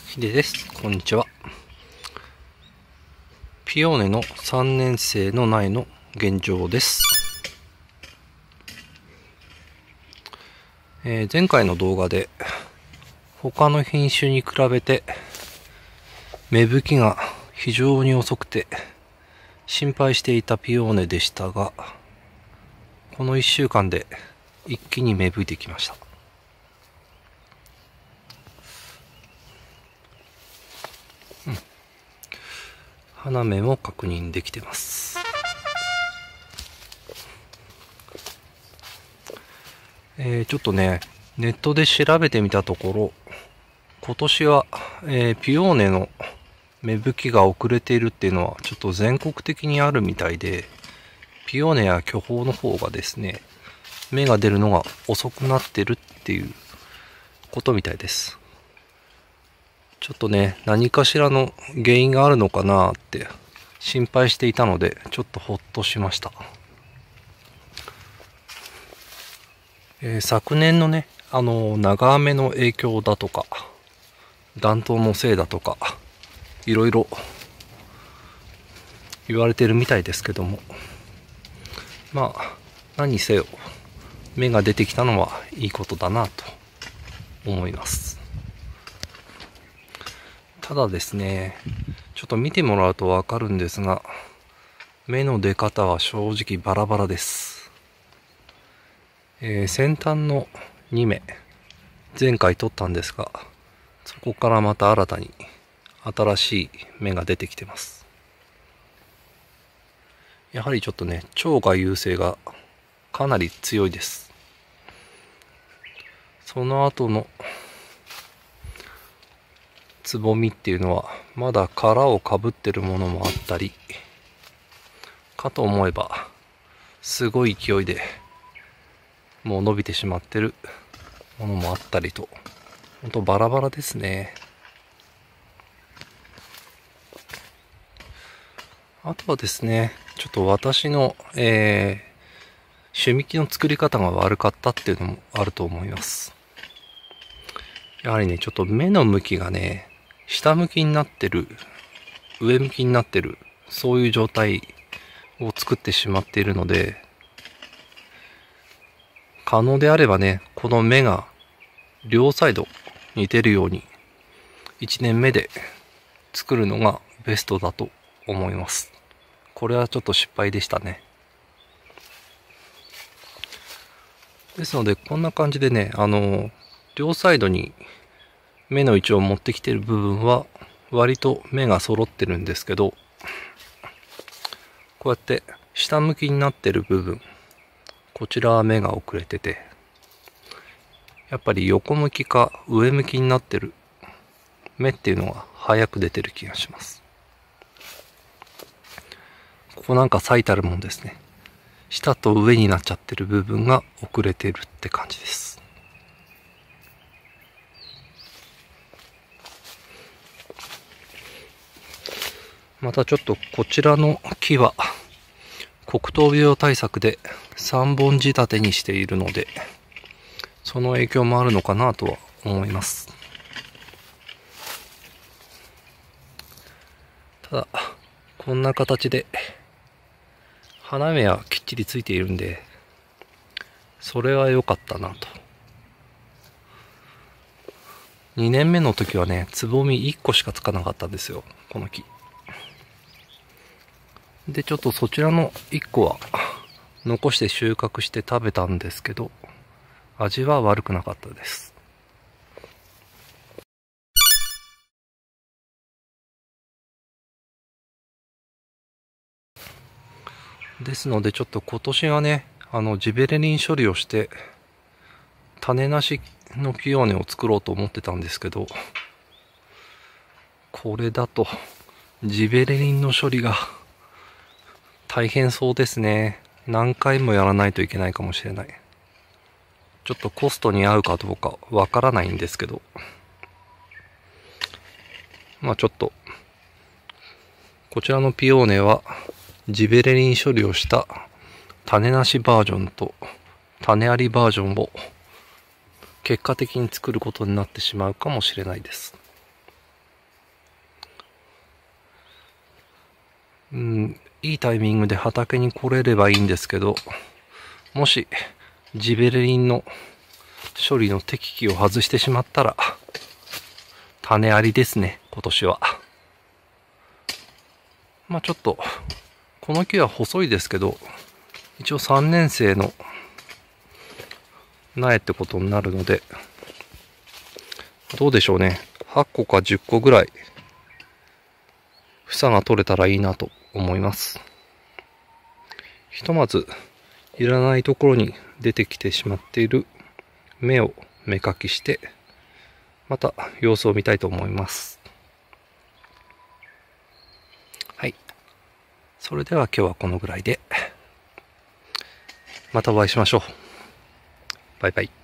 ヒデです。こんにちは。ピオーネの3年生の苗の現状です。前回の動画で他の品種に比べて芽吹きが非常に遅くて心配していたピオーネでしたが、この1週間で一気に芽吹いてきました。花芽も確認できてます。ちょっとね、ネットで調べてみたところ、今年は、ピオーネの芽吹きが遅れているっていうのはちょっと全国的にあるみたいで、ピオーネや巨峰の方がですね、芽が出るのが遅くなってるっていうことみたいです。ちょっとね、何かしらの原因があるのかなって心配していたので、ちょっとほっとしました。昨年のね、長雨の影響だとか、暖冬のせいだとか、いろいろ言われてるみたいですけども、まあ、何にせよ、芽が出てきたのはいいことだなと思います。ただですね、ちょっと見てもらうとわかるんですが、芽の出方は正直バラバラです。先端の2芽、前回取ったんですが、そこからまた新たに新しい芽が出てきてます。やはりちょっとね、蝶が優勢がかなり強いです。その後のつぼみっていうのはまだ殻をかぶってるものもあったりかと思えば、すごい勢いでもう伸びてしまってるものもあったりと、ほんとバラバラですね。あとはですね、ちょっと私の、種幹の作り方が悪かったっていうのもあると思います。やはりね、ちょっと芽の向きがね、下向きになってる、上向きになってる、そういう状態を作ってしまっているので、可能であればね、この芽が両サイドに出るように1年目で作るのがベストだと思います。これはちょっと失敗でしたね。ですので、こんな感じでね、両サイドに芽の位置を持ってきている部分は割と芽が揃ってるんですけど、こうやって下向きになってる部分、こちらは芽が遅れてて、やっぱり横向きか上向きになってる芽っていうのが早く出てる気がします。ここなんか最たるもんですね。下と上になっちゃってる部分が遅れてるって感じです。またちょっとこちらの木は黒糖病対策で3本仕立てにしているので、その影響もあるのかなとは思います。ただこんな形で花芽はきっちりついているんで、それは良かったなと。2年目の時はね、つぼみ1個しかつかなかったんですよ、この木で。ちょっとそちらの1個は残して収穫して食べたんですけど、味は悪くなかったです。ですのでちょっと今年はね、ジベレリン処理をして種なしのピオーネを作ろうと思ってたんですけど、これだとジベレリンの処理が大変そうですね。何回もやらないといけないかもしれない。ちょっとコストに合うかどうかわからないんですけど、まあちょっとこちらのピオーネはジベレリン処理をした種なしバージョンと種ありバージョンを結果的に作ることになってしまうかもしれないです。 いいタイミングで畑に来れればいいんですけど、もしジベレリンの処理の適期を外してしまったら種ありですね、今年は。まあちょっとこの木は細いですけど、一応3年生の苗ってことになるので、どうでしょうね、8個か10個ぐらい房が取れたらいいなと思います。ひとまずいらないところに出てきてしまっている芽を芽かきして、また様子を見たいと思います。はい。それでは今日はこのぐらいで、またお会いしましょう。バイバイ。